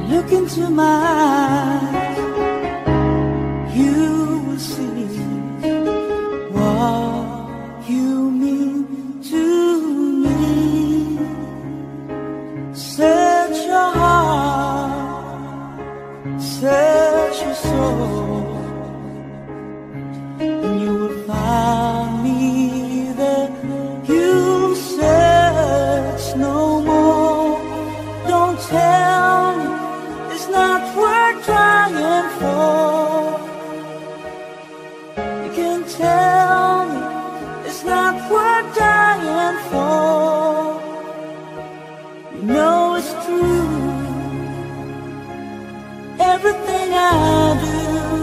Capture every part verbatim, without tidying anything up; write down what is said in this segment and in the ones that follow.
look into my eyes, you will see what you mean to me. Search your heart, search your soul, and you will find me there. You search no more. Don't tell me it's not worth trying for. You can tell me it's not worth dying for. You know it's true. Everything I do,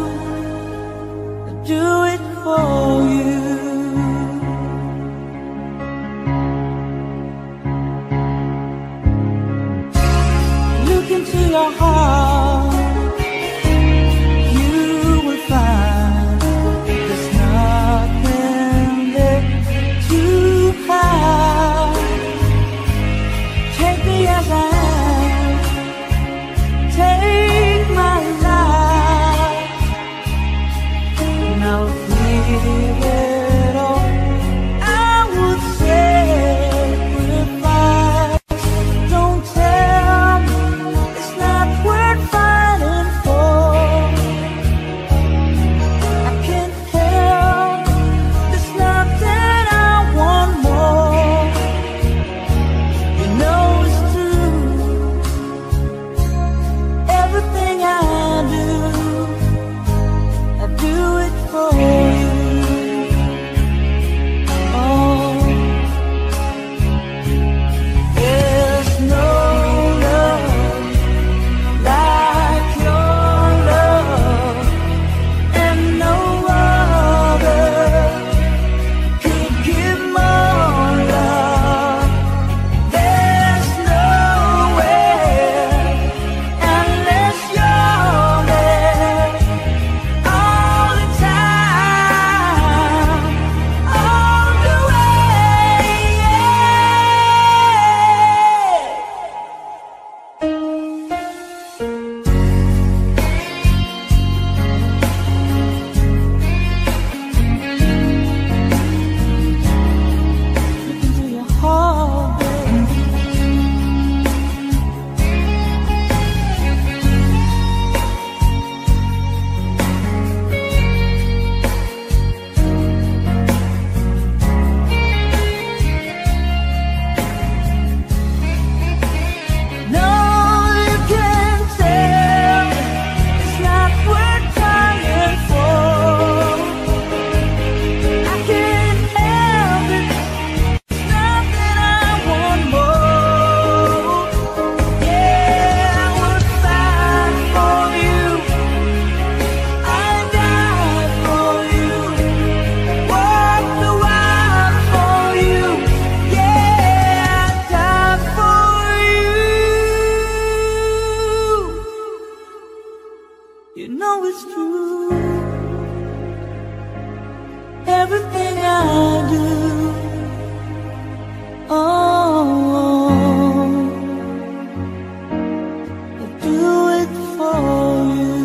I do it for you. Look into your heart, you will find there's nothing there to hide. Take me as I am, take my life, and I'll give it all. I would sacrifice. Don't tell me it's not worth fighting for. I can't help, there's nothing I want more. You know it's true. Everything I do, I do it for you. Oh, there's no love like your love, and no other could give more love. There's nowhere unless you're there all the time, all the way. Look into your heart, baby. No, you can't tell me it's not worth trying for. I can't help it, it's nothing I want more. Yeah, I would fight for you, I'd die for you, walk the wild for you. Yeah, I'd die for you. You know it's true. Everything I do, oh, I do it for you.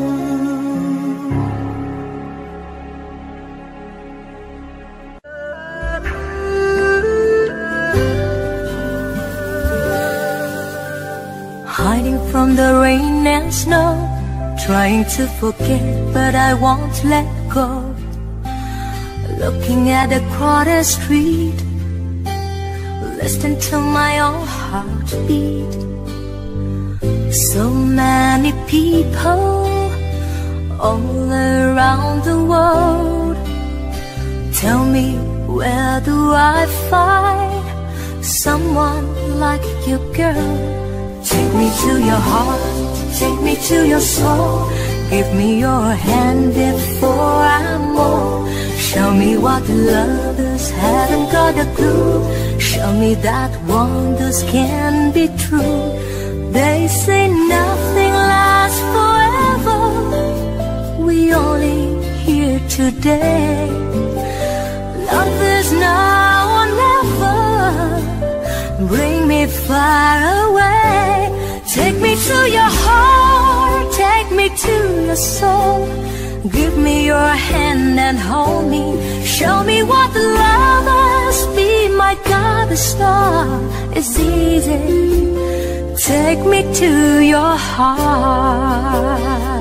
Hiding from the rain and snow, trying to forget, but I won't let go. Looking at the crowded street, listening to my own heartbeat. So many people all around the world. Tell me, where do I find someone like you, girl? Take me to your heart, take me to your soul. Give me your hand before I'm old. Show me what lovers haven't got a clue. Show me that wonders can be true. They say nothing lasts forever. We only here today. Love is now or never. Bring me far away. Take me to your heart. soul. Give me your hand and hold me. Show me what love is. Be my goddess star. It's easy. Take me to your heart.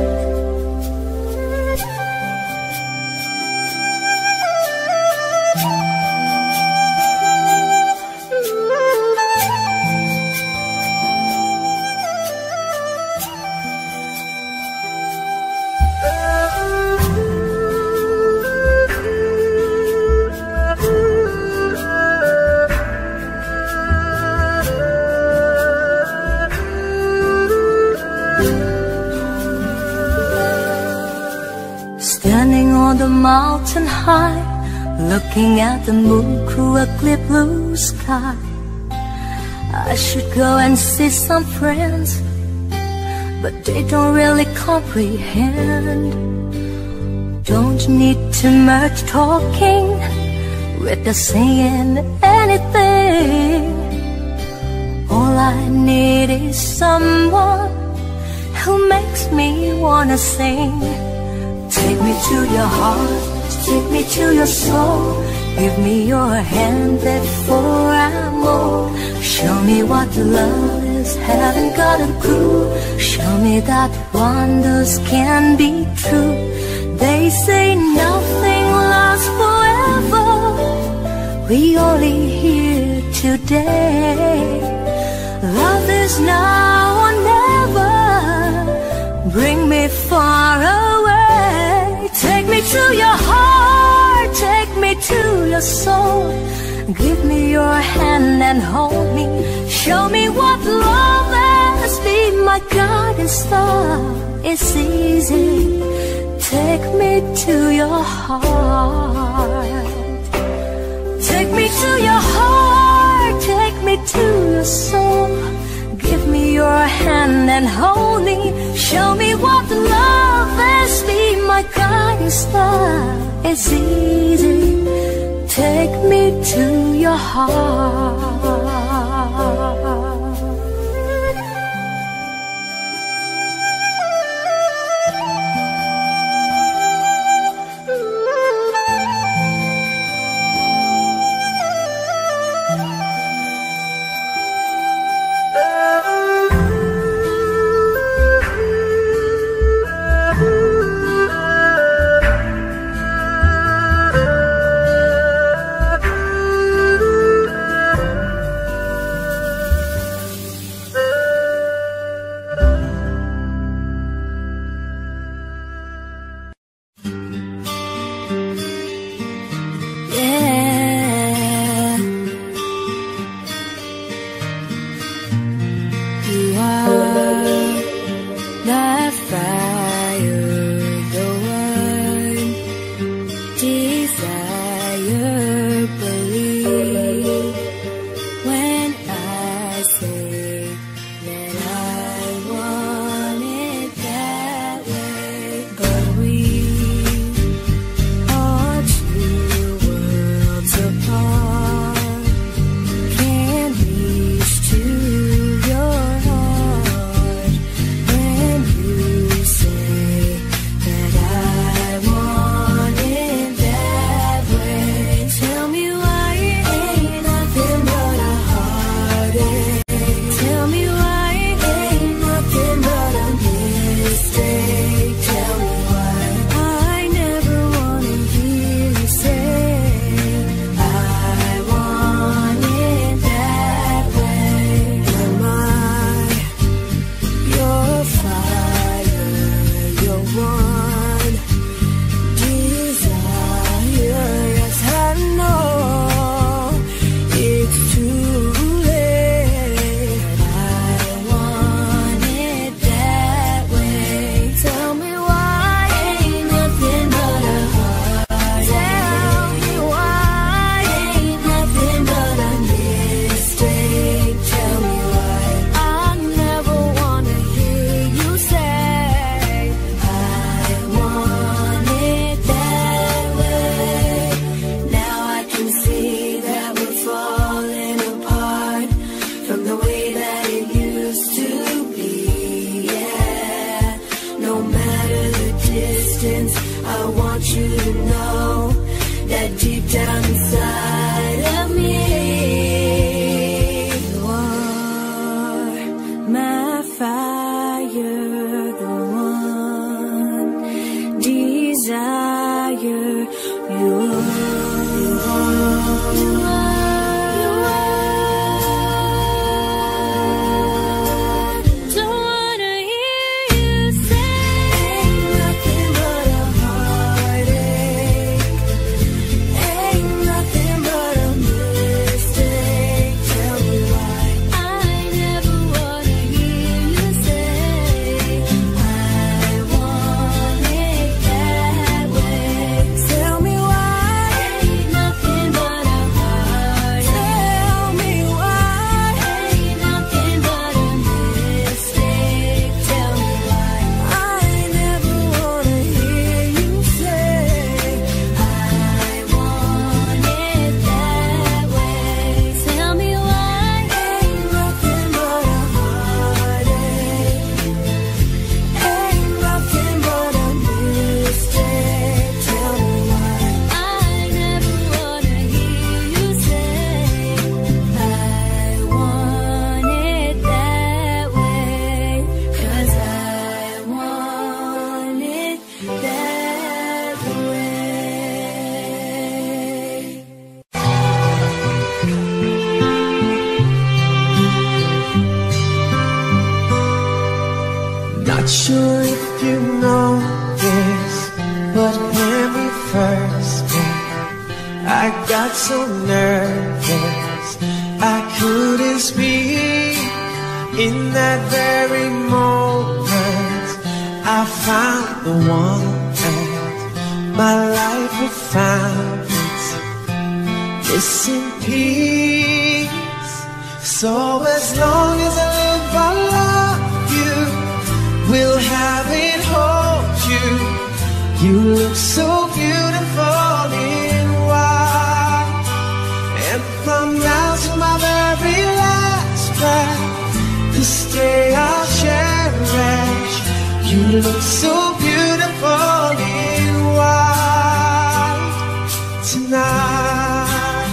Standing on the mountain high, looking at the moon through a clear blue sky. I should go and see some friends, but they don't really comprehend. Don't need too much talking, with the saying anything. All I need is someone who makes me wanna sing. Take me to your heart, take me to your soul. Give me your hand before I'm old. Show me what love is, haven't got a clue. Show me that wonders can be true. They say nothing lasts forever. We only here today. Love is now or never. Bring me far away. Take me to your heart, take me to your soul. Give me your hand and hold me. Show me what love is. Be my guiding star. It's easy. Take me to your heart. Take me to your heart, take me to your soul. Give me your hand and hold me. Show me what love is. Be my guiding star. It's easy. Take me to your heart. distance. I want you to know that deep down inside of me, you are my fire, the one desire. You are, you are, you are, you are. Don't wanna hear you say ain't nothing but a heartache, ain't nothing but a mistake. Tell me why. I never wanna hear you say I want it that way. Tell me why. Ain't nothing but a heartache. Tell me why. Ain't nothing but a mistake. Tell me why. I never wanna hear you say I want it that way. Tell me why. Ain't nothing but a heartache, ain't nothing but a mistake. Tell me why. I never wanna hear you say I want it that way, 'cause I want it that way. Not sure if you know this, but when we first met, I got so nervous I couldn't speak. In that very moment, I found the one, and my life had found its missing piece. So as long as I live, I love you, will have it, hold you. You look so beautiful in white, and from now to my very last breath, this day I'll cherish. You look so beautiful in white tonight.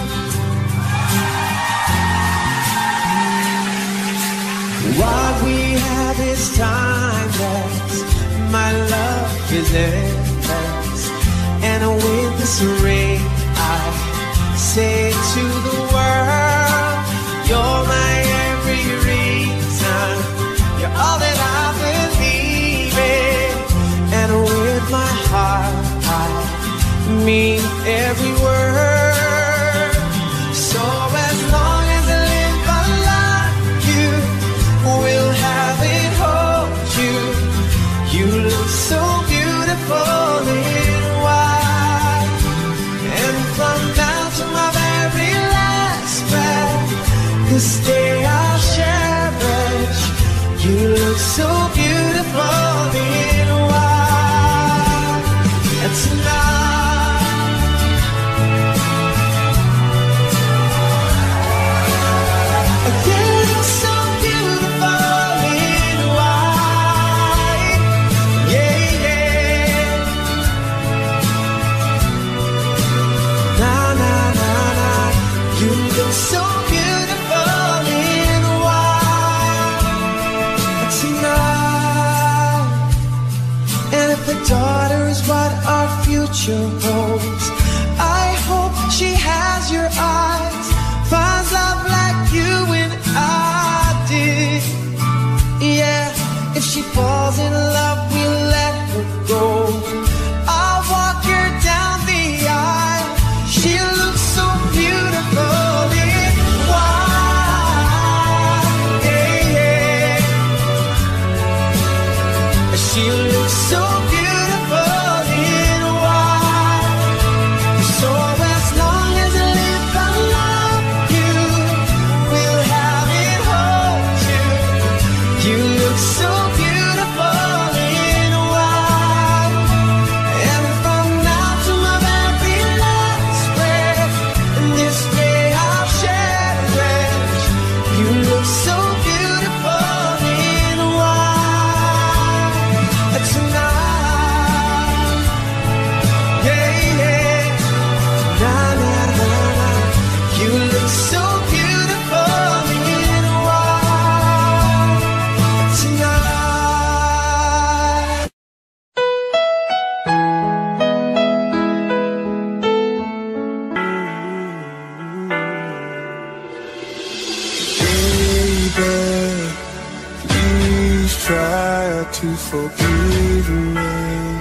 What we have is timeless, my love is endless, and with this ring I say to the world, you're my every reason, you're all that I believe in, and with my heart I mean every word. So as long as I live, I love you, will have it, hold you. You look so beautiful in white, and from now to my very last breath, this day I'll cherish. You look so beautiful in white, and tonight, you look so beautiful in white, yeah, yeah. Na na na na, you look so beautiful in white tonight. And if the daughter is what our future holds, I hope she has your eyes, finds love like you and I did. Yeah, if she falls in love, we'll let her go. I'll walk her down the aisle. She looks so beautiful in white, yeah, yeah. She looks so beautiful in white. try to forgive me.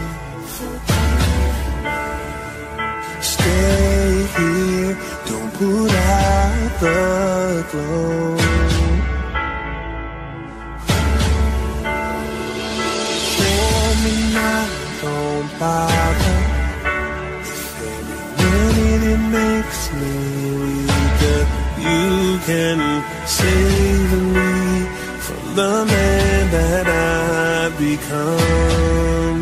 Stay here, don't put out the glow. For me now, don't bother. If every minute it makes me weaker, you can save me from the man that I've become.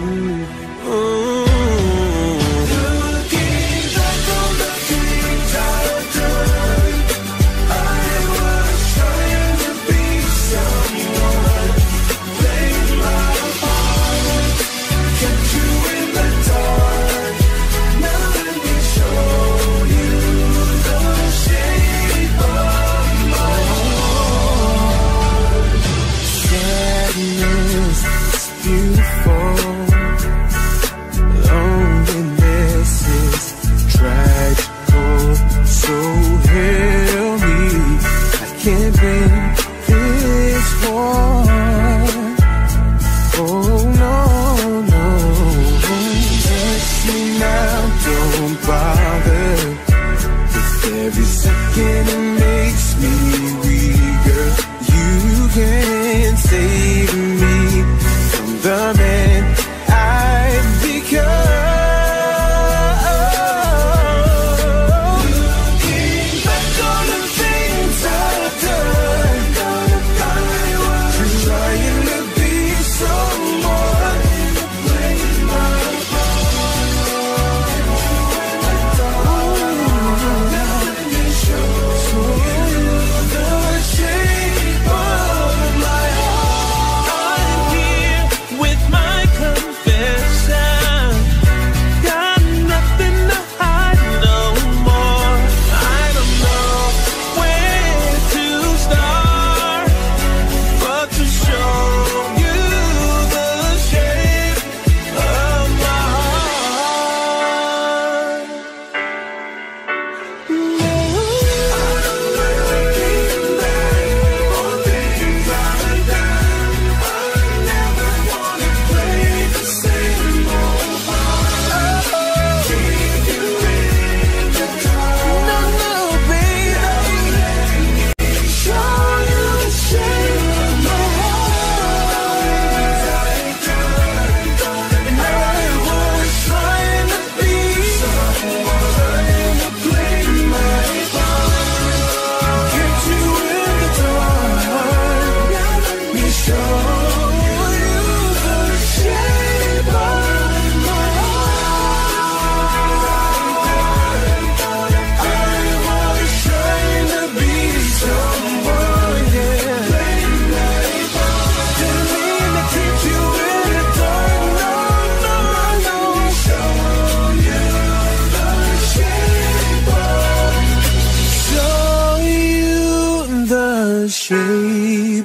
Shape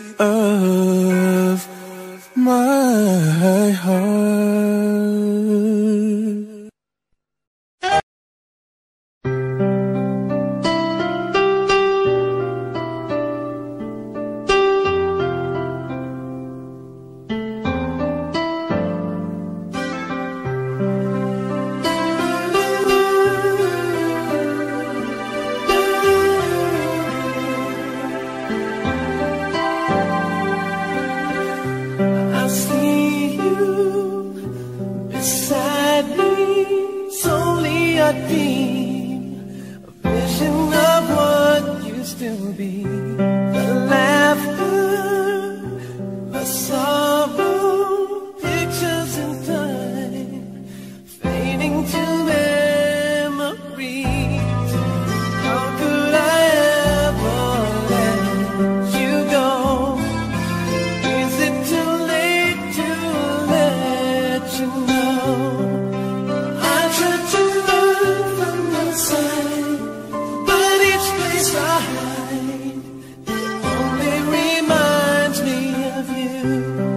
of my heart. only reminds me of you.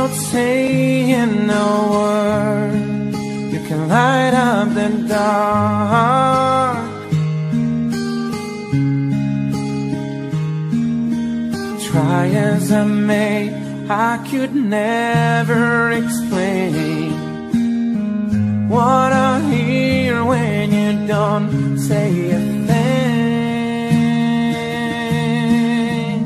without saying a word. You can light up the dark. Try as I may, I could never explain what I hear when you don't say a thing.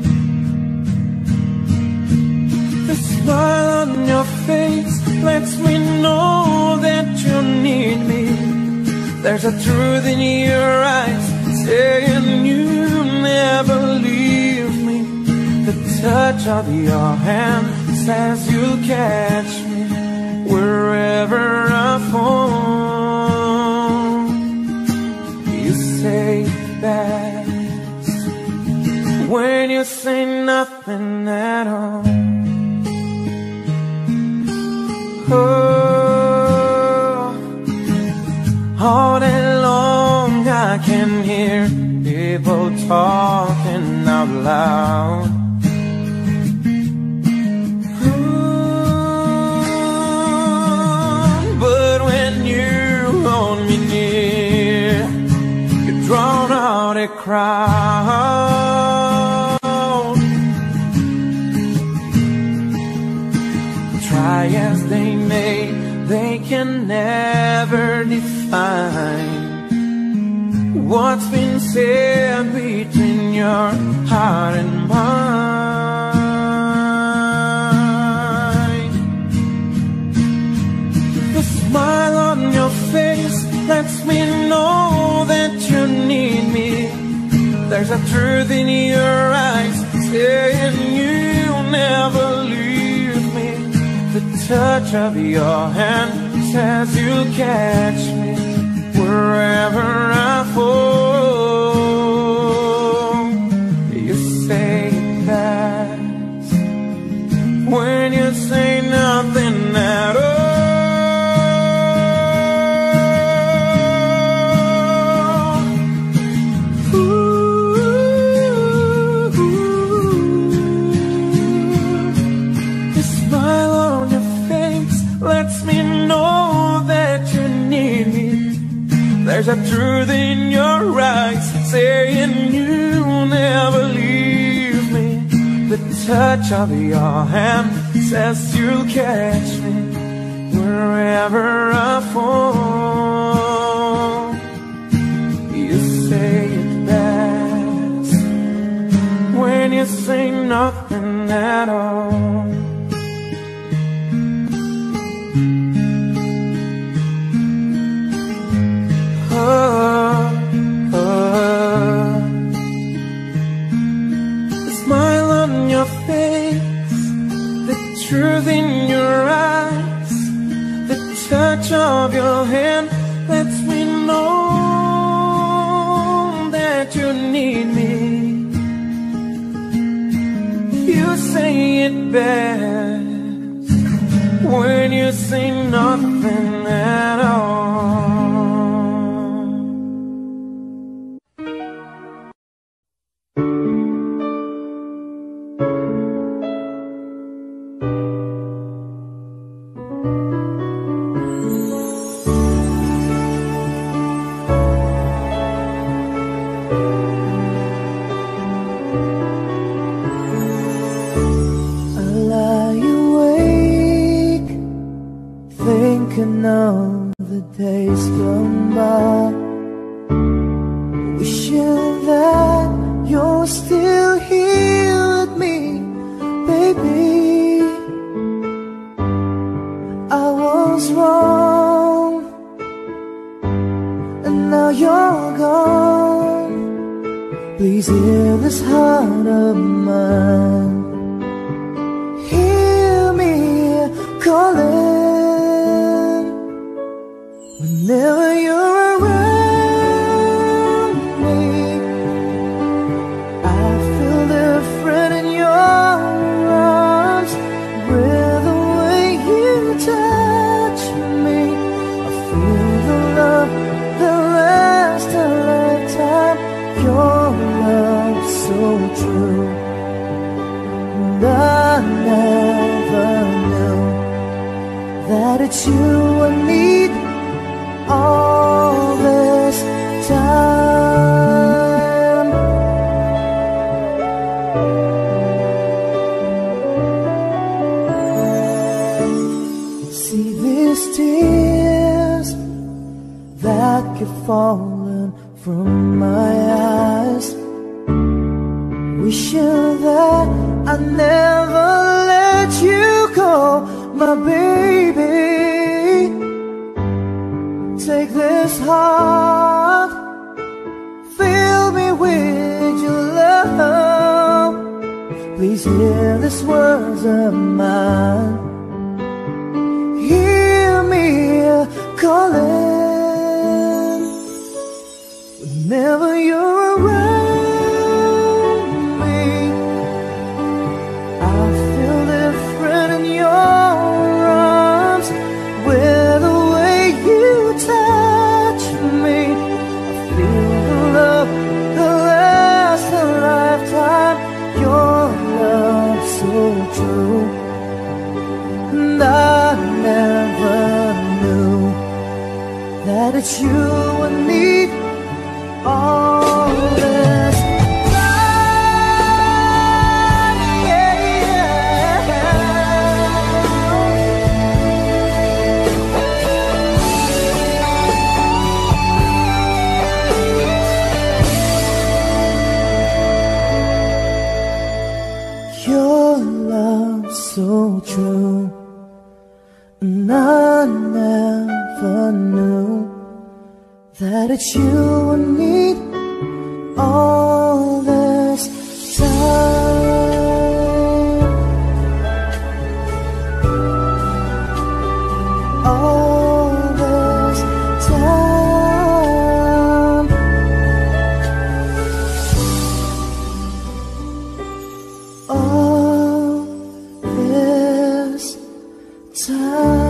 The smile on your face lets me know that you need me. There's a truth in your eyes saying you never leave me. The touch of your hand says you'll catch me wherever I fall. You say best when you say nothing at all. Oh, all day long I can hear people talking out loud. Drown out a crowd. Try as they may, they can never define what's been said between your heart and mine. The smile on your face lets me know that you need me. There's a truth in your eyes saying you'll never leave me. The touch of your hand says you'll catch me wherever I fall. You say best when you say nothing at all. There's a truth in your eyes saying you'll never leave me. The touch of your hand says you'll catch me wherever I fall. You say it best when you say nothing at all. Oh, oh. The smile on your face, the truth in your eyes, the touch of your hand lets me know that you need me. You say it best when you say nothing at all. Now the days gone by, wishing that you're still here with me, baby. I was wrong, and now you're gone. Please hear this heart of mine. Hear me calling. Whenever you're around me, I feel different in your arms. With the way you touch me, I feel the love that lasts a lifetime. Your love so true, and I never knew that it's you I need all this time. See these tears that keep falling from my eyes, wishing that I never let you go, my baby. Take this heart, fill me with your love. Please hear these words of mine. Hear me calling. Whenever you're around me, I feel different in your arms. With the way you touch me, I feel the love that lasts a lifetime. Your love so true, and I never knew that it's you I need all this time, yeah, yeah. Your love so true, and I never knew that it's you I need all this time. All this time. All this time.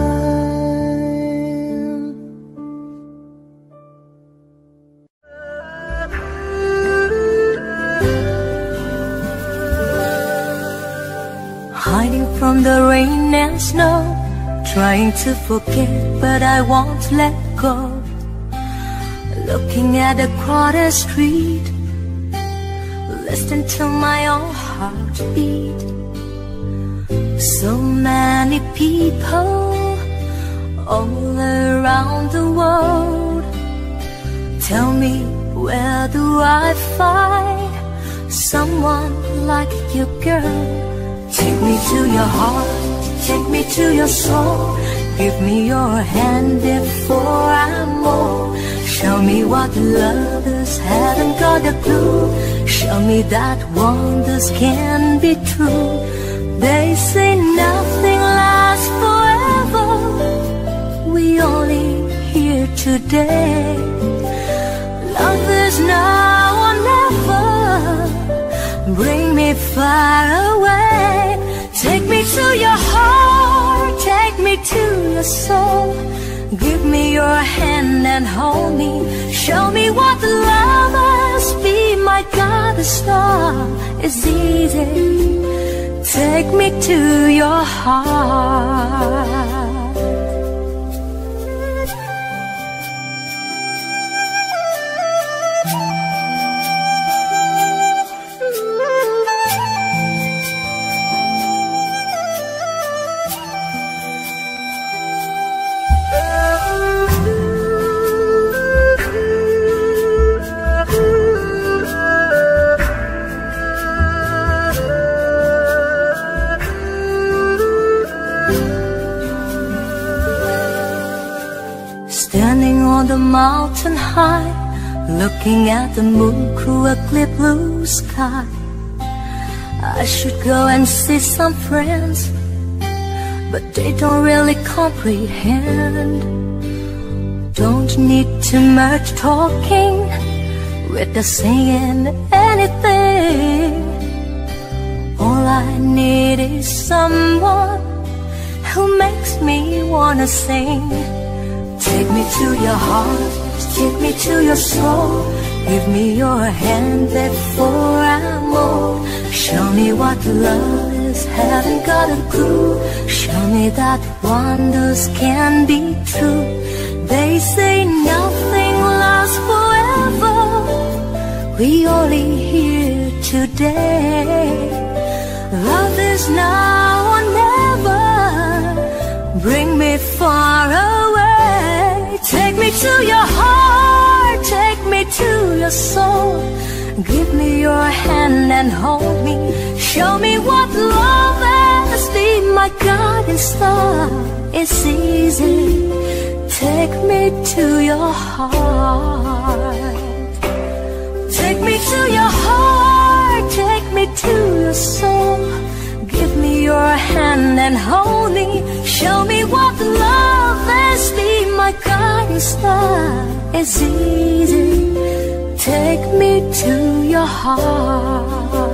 Hiding from the rain and snow, trying to forget but I won't let go. Looking at a crowded street, listening to my own heart beat. So many people all around the world. Tell me, where do I find someone like you, girl? Take me to your heart, take me to your soul. Give me your hand before I'm old. Show me what lovers haven't got a clue. Show me that wonders can be true. They say nothing lasts forever. We only here today. Love is now or never. Bring me far away. Take me to your heart, take me to your soul. Give me your hand and hold me. Show me what lovers be. My God, the star is easy. Take me to your heart. Standing on the mountain high, looking at the moon through a clear blue sky. I should go and see some friends, but they don't really comprehend. Don't need too much talking, with the saying anything. All I need is someone who makes me wanna sing. Take me to your heart, take me to your soul. Give me your hand before I'm old. Show me what love is just haven't got a clue. Show me that wonders can be true. They say nothing lasts forever. We only here today. Love is now or never. Bring me far away. Take me to your heart, take me to your soul. Give me your hand and hold me. Show me what love is. Be my guiding star. It's easy. Take me to your heart. Take me to your heart. Take me to your soul. Give me your hand and hold me. Show me what love is. Be my guiding star. It's easy. Take me to your heart.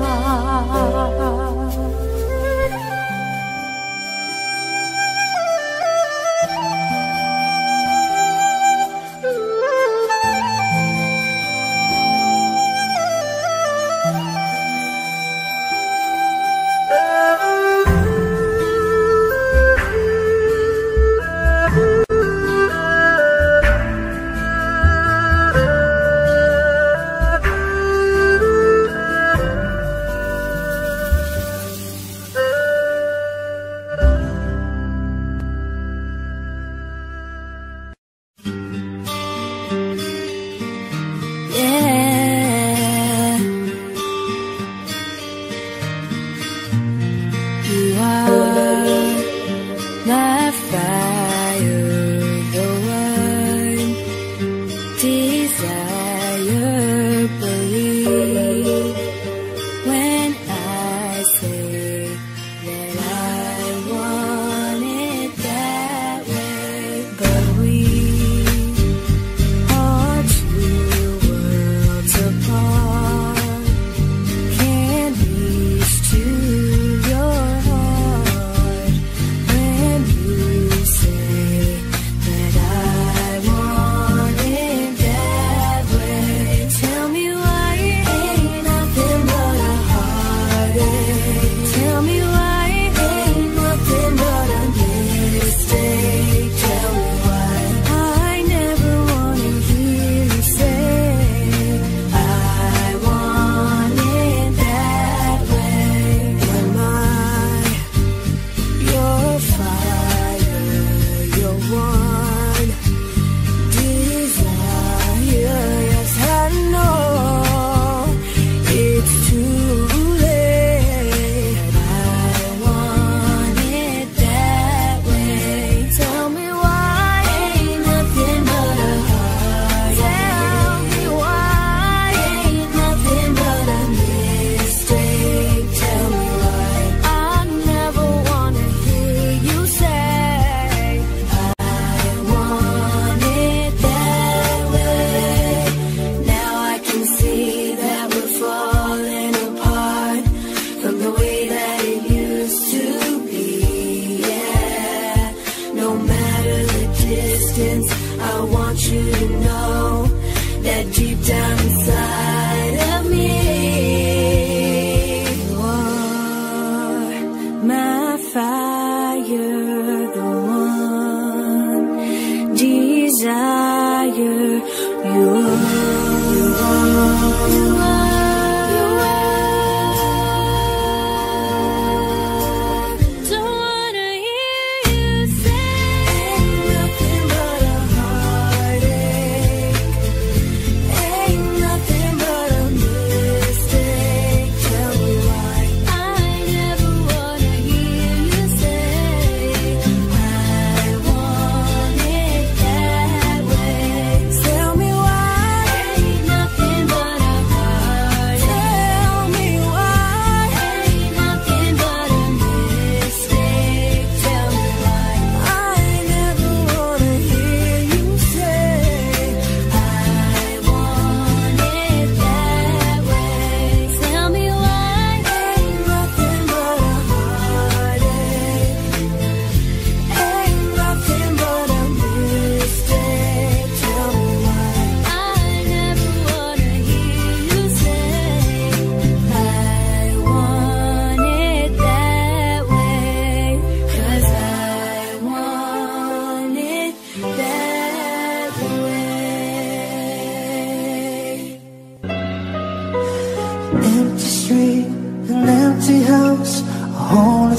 Nothing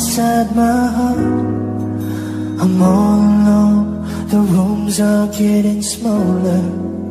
inside my heart. I'm all alone, the rooms are getting smaller.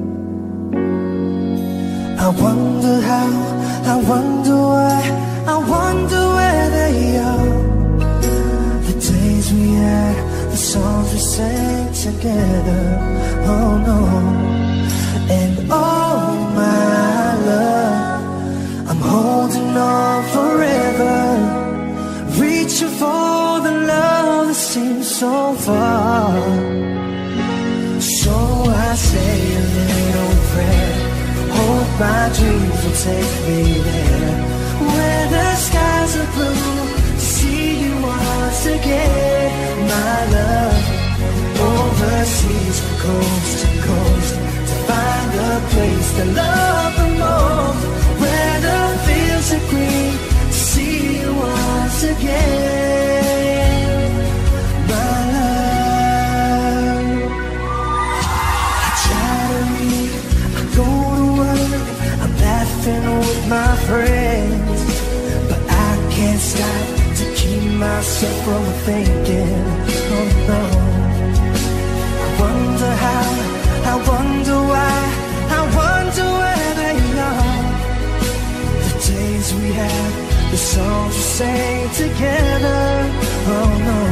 I wonder how, I wonder why, I wonder where they are. The days we had, the songs we sang together. Oh no. And oh my love, I'm holding on forever, reaching for the love that seems so far. So I say a little prayer, hope my dreams will take me there, where the skies are blue, to see you once again. My love, overseas from coast to coast, to find a place to love the most, where the fields are green, to see you once again. My love, I try to read, I go to work, I'm laughing with my friends, but I can't stop to keep myself from thinking. Oh no. I wonder how, I wonder why, I wonder where they are. The days we had, the songs we sang together. Oh no.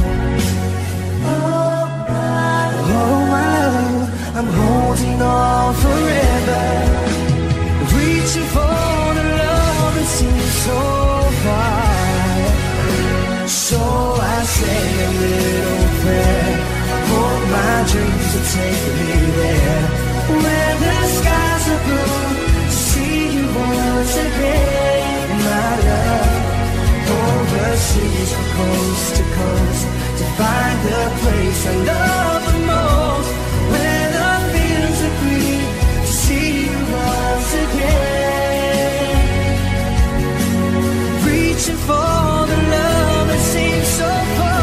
Oh my, oh my love, I'm holding on forever, reaching for the love that seems so far. So I say a little prayer, hope my dreams will take me there, where the skies are blue, to see you once again. My love, overseas from coast to coast, to find the place I love the most, where the fields are green, to see you once again, reaching for the love that seems so far.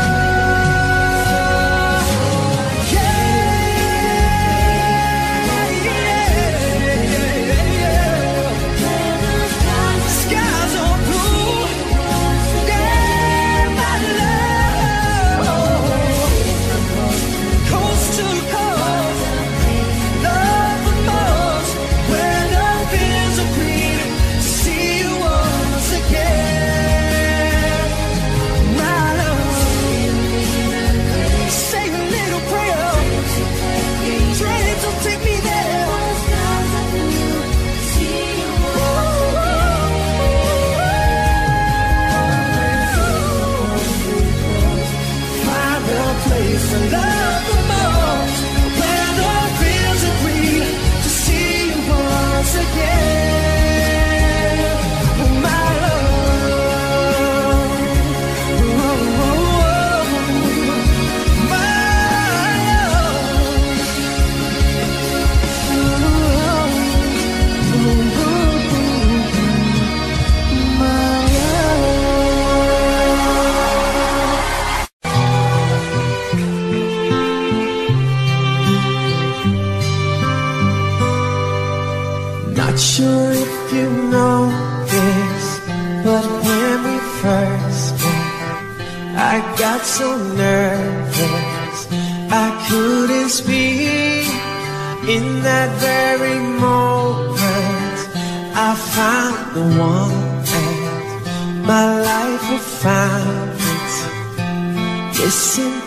Not sure if you know this, but when we first met, I got so nervous I couldn't speak. In that very moment I found the one, and my life will find its missing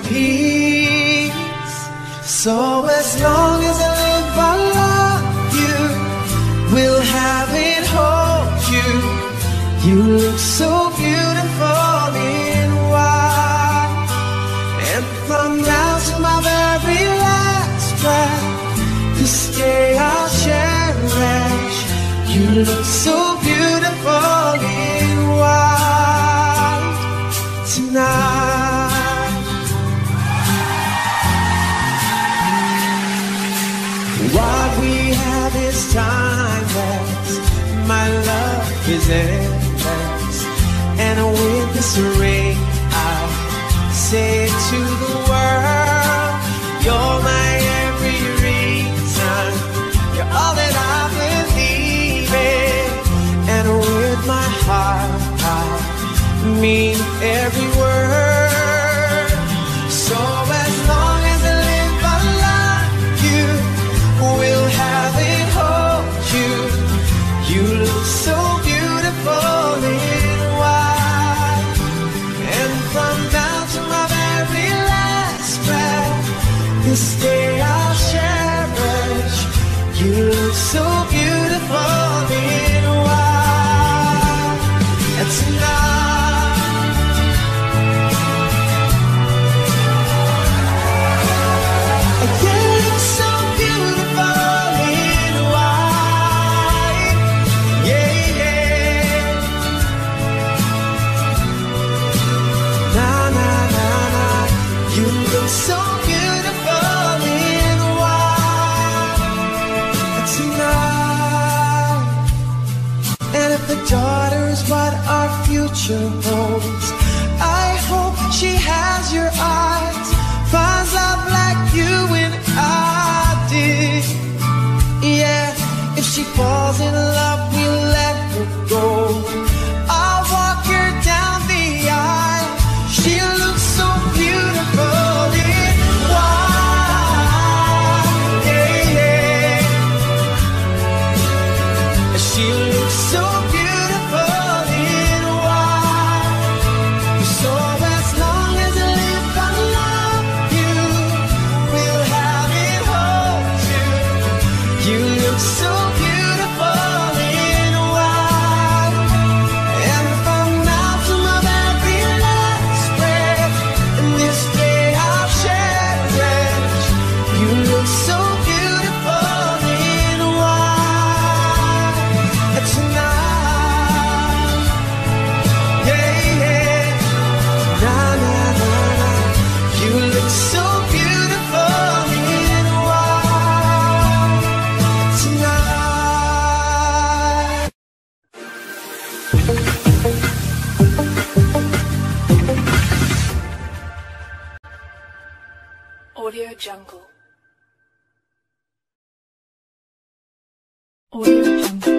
piece. So as long as I live, I love you, will have it, hold you. You look so beautiful in white, and from now to my very last breath, this day I'll cherish. You look so beautiful in white tonight. What we have is timeless, my love is endless, and with this ring I say to the world, you're my every reason, you're all that I believe in. And with my heart I mean every word. So as long as I live, I love you, will have it, hold you. You look so beautiful in white, and from now to my very last breath, this day I'll cherish. You look so beautiful in white, and tonight you look so beautiful in white. Yeah, yeah. Na na na na. You look so beautiful in white tonight. And if the daughter is what our future holds, I hope she has your eyes, finds love like you and I did. Yeah, if she falls in love, we'll let her go. I'll walk her down the aisle. She looks so beautiful in white. Yeah, yeah. She looks so beautiful in white. So as long as I live, I love you, will have it, hold you. You look so beautiful in white, and from now to my very last breath, and this day I'll cherish. You look so beautiful in white tonight. Yeah, yeah. Na na na na. You look so beautiful in white tonight. Audio Jungle. Audio Jungle.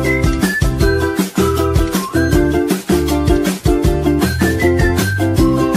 Tonight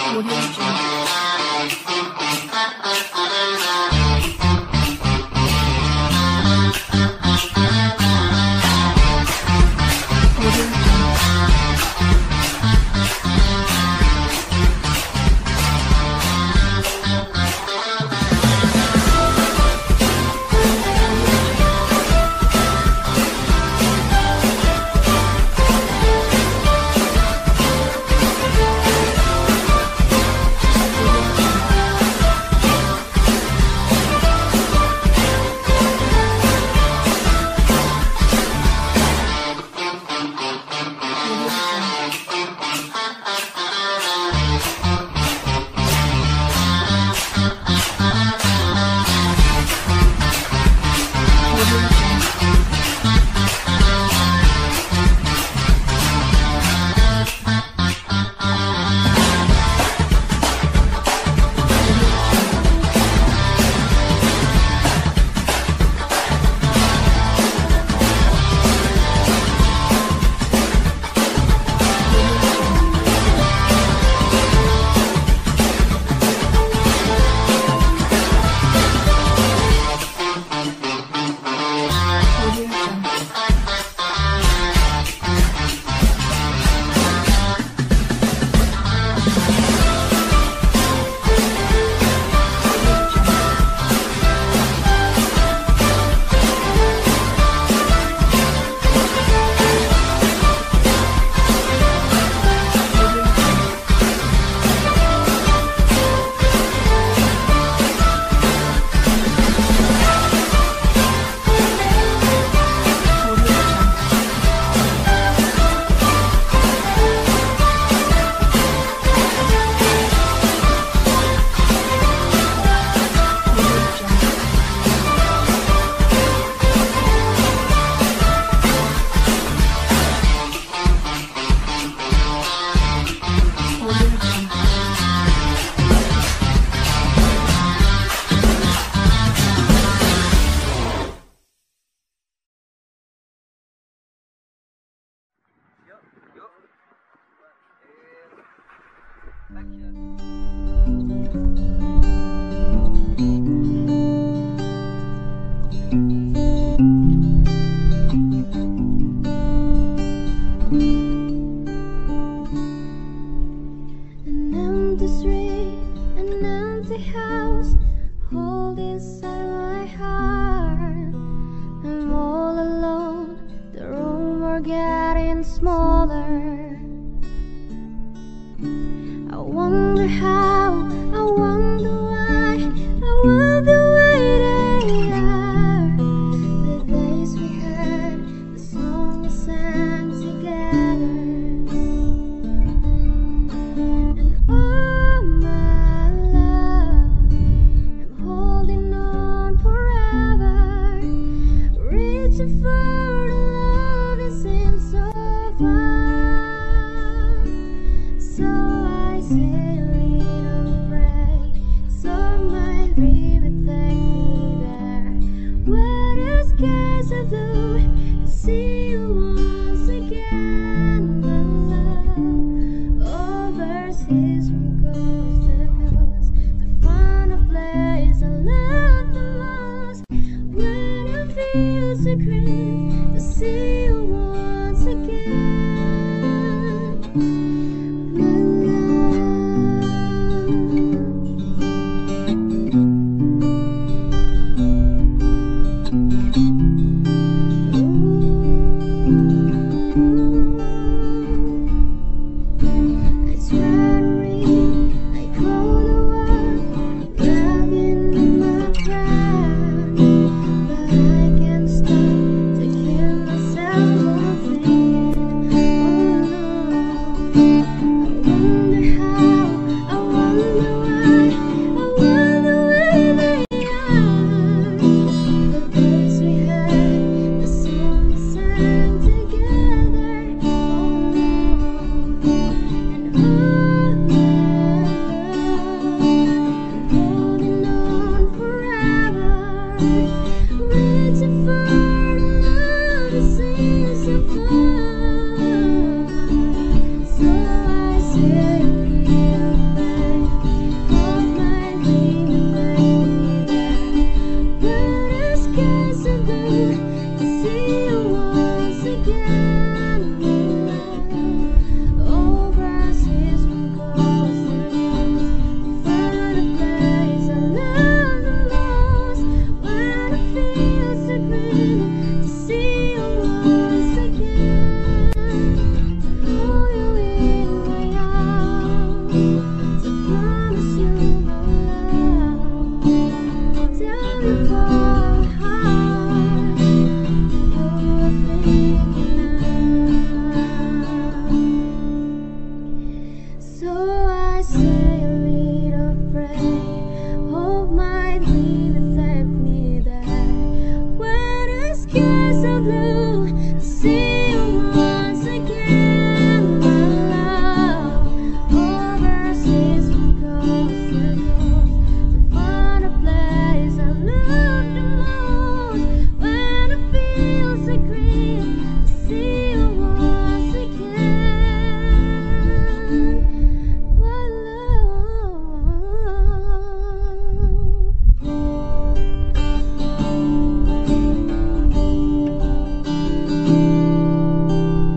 I call the world, love in my say a little prayer. Hold my dream and set me there. When the skies are blue, to see you once again, my love. Overseas we go, circles, to find a place I love the most. When it feels so great, to see you once again, my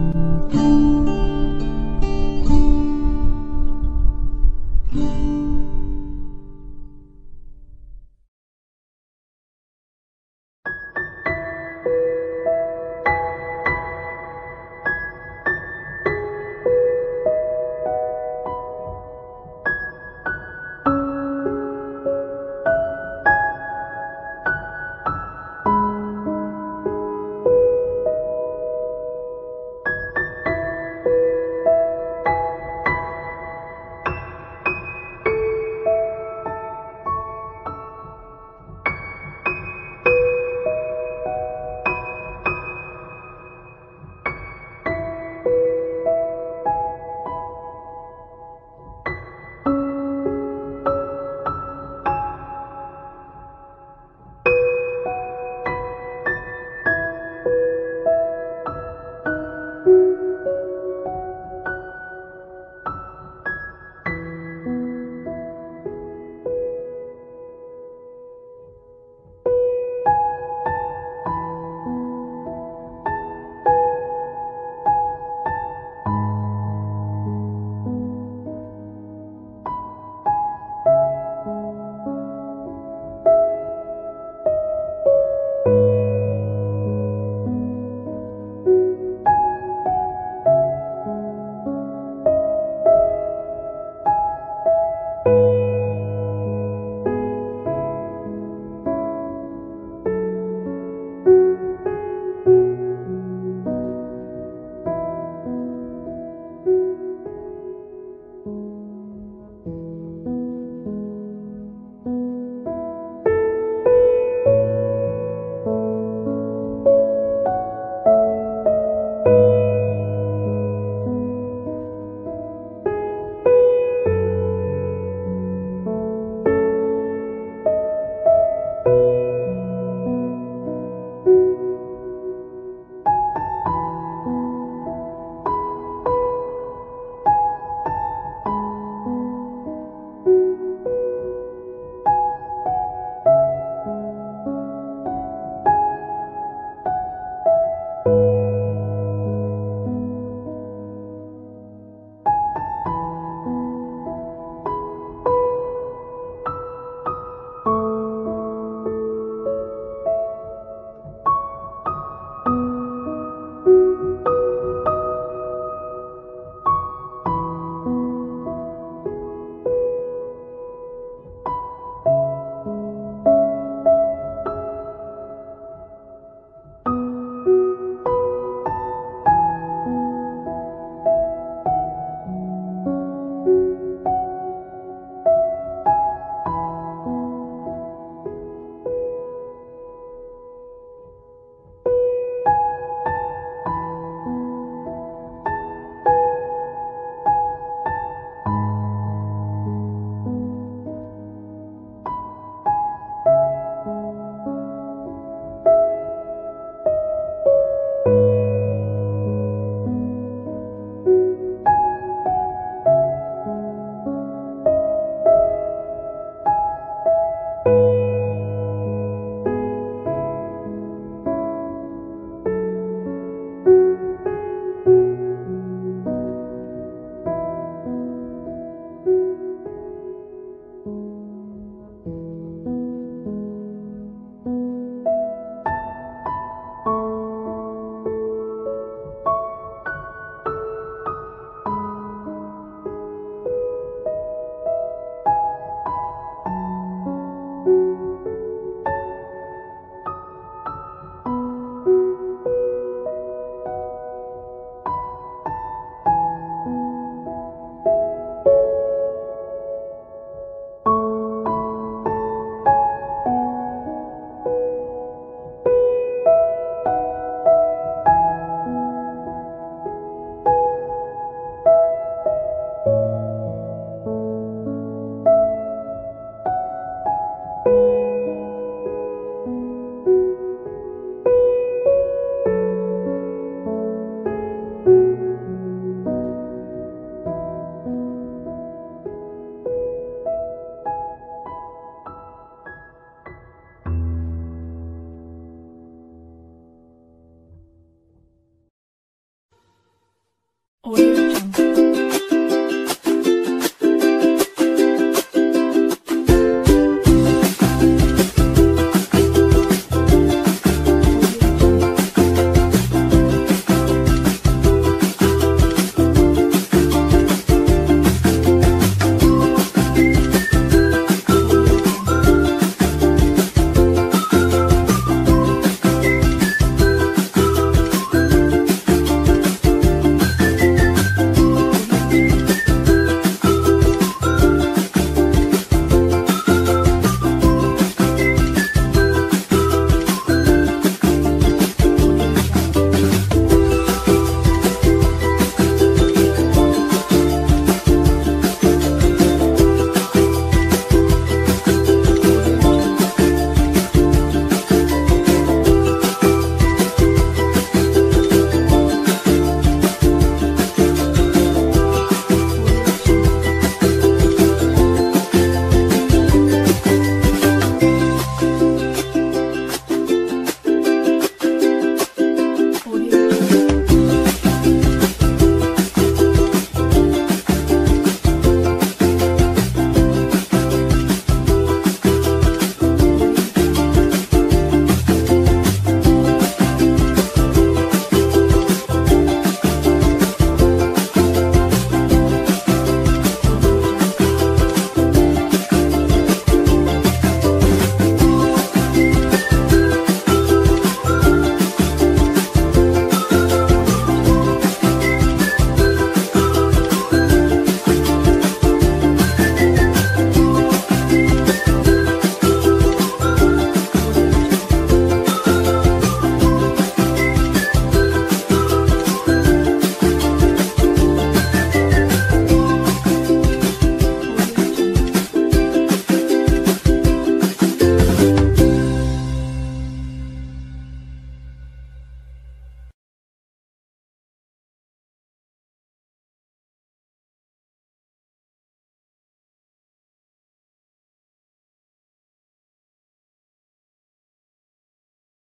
love.